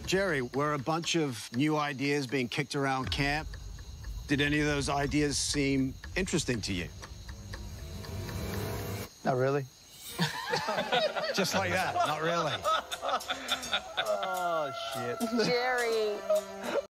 Gerry, were a bunch of new ideas being kicked around camp? Did any of those ideas seem interesting to you? Not really. Just like that, not really. Oh, shit. Gerry.